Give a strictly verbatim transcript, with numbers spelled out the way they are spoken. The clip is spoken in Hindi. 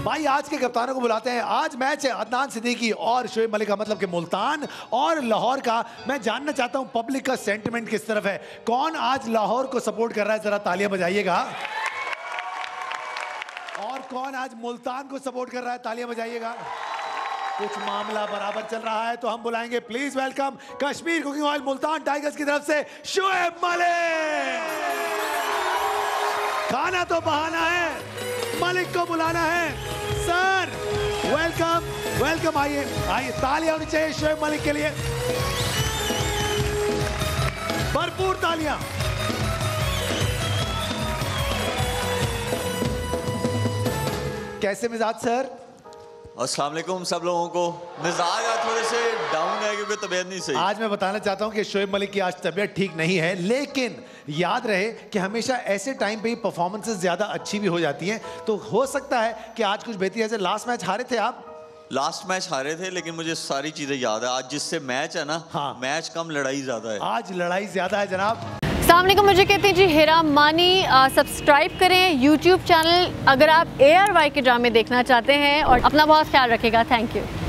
भाई आज के कप्तानों को बुलाते हैं। आज मैच है अदनान सिद्दीकी और शोएब मलिक का, मतलब कि मुल्तान और लाहौर का। मैं जानना चाहता हूं पब्लिक का सेंटिमेंट किस तरफ है, कौन आज लाहौर को सपोर्ट कर रहा है, जरा तालियां बजाइएगा। और कौन आज मुल्तान को सपोर्ट कर रहा है, तालियां बजाइएगा। कुछ मामला बराबर चल रहा है तो हम बुलाएंगे, please welcome Kashmir cooking oil Multan tigers की तरफ से शोएब मलिक। खाना तो बहाना है, मलिक को बुलाना है। सर वेलकम वेलकम, आइए आइए, तालियां होनी चाहिए शोएब मलिक के लिए, भरपूर तालियां। कैसे मिजाज सर? अस्सलाम वालेकुम सब लोगों को। मिजाज आज थोड़े से डाउन है क्योंकि तबीयत नहीं सही। आज मैं बताना चाहता हूं कि शोएब मलिक की आज तबीयत ठीक नहीं है, लेकिन याद रहे कि हमेशा ऐसे टाइम पे ही परफॉर्मेंसेस ज्यादा अच्छी भी हो जाती हैं, तो हो सकता है कि आज कुछ बेहतरी। जैसे लास्ट मैच हारे थे आप, लास्ट मैच हारे थे, लेकिन मुझे सारी चीजें याद है। आज जिससे मैच है ना, हाँ। मैच कम लड़ाई ज्यादा है। आज लड़ाई ज्यादा है जनाब। अस्सलामुअलैकुम, मुझे कहते हैं जी हिरा मानी। सब्सक्राइब करें यूट्यूब चैनल अगर आप ए आर वाई के ड्रामे देखना चाहते हैं, और अपना बहुत ख्याल रखिएगा। Thank you.